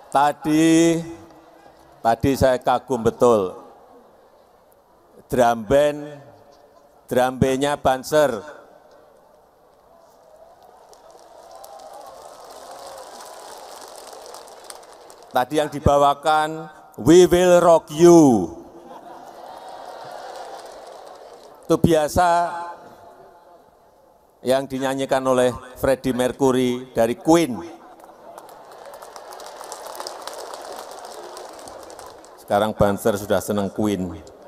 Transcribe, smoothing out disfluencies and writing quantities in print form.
Tadi saya kagum betul, drum bandnya Banser. Tadi yang dibawakan We Will Rock You. Itu biasa yang dinyanyikan oleh Freddie Mercury dari Queen. Sekarang Banser sudah senang Queen.